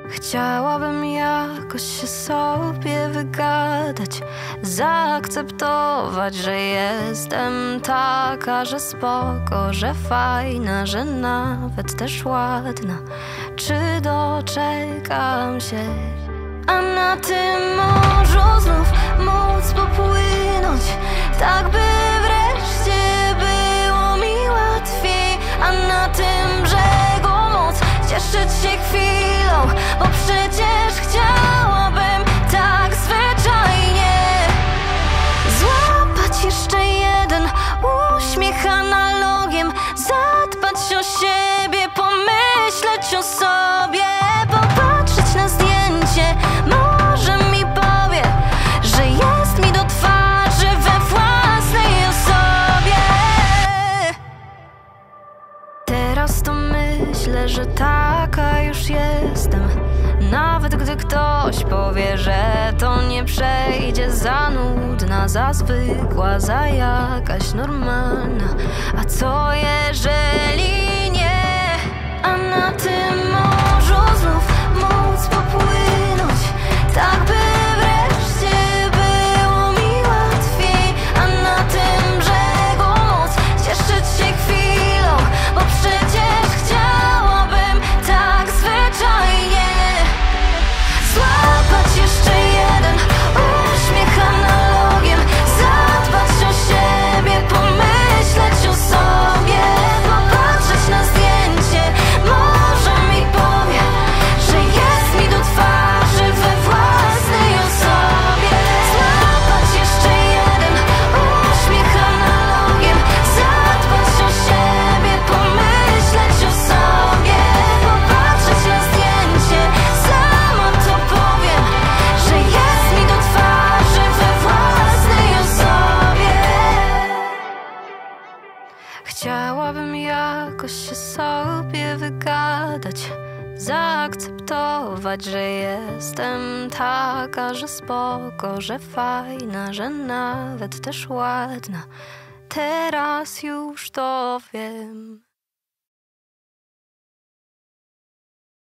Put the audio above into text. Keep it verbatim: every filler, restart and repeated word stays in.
Chciałabym jakoś się sobie wygadać, zaakceptować, że jestem taka, że spoko, że fajna, że nawet też ładna. Czy doczekam się, a na tym morzu znów móc popłynąć, tak by wreszcie było mi łatwiej, a na tym brzegu móc cieszyć się chwilą, bo przecież chciałabym tak zwyczajnie złapać jeszcze jeden uśmiech analogiem, zadbać o siebie, pomyśleć o sobie, popatrzeć na zdjęcie, może mi powie, że jest mi do twarzy we własnej osobie. Teraz to myślę, że taka już jestem, nawet gdy ktoś powie, że to nie przejdzie, za nudna, za zwykła, za jakaś normalna. A co jeżeli nie? A na tym morzu znów móc popłynąć, tak by wreszcie było mi łatwiej, a na tym brzegu móc cieszyć się chwilą, bo przecież chciałabym tak zwyczajnie złapać jeszcze jeden uśmiech analogiem, zadbać o siebie, pomyśleć o sobie, popatrzeć na zdjęcie, może mi powie, że jest mi do twarzy we własnej osobie. Złapać jeszcze jeden uśmiech analogiem, zadbać o siebie, pomyśleć o sobie, popatrzeć na zdjęcie, sama to powiem, że jest mi do twarzy we własnej osobie. Chciałabym jakoś się sobie wygadać, zaakceptować, że jestem taka, że spoko, że fajna, że nawet też ładna. Teraz już to wiem.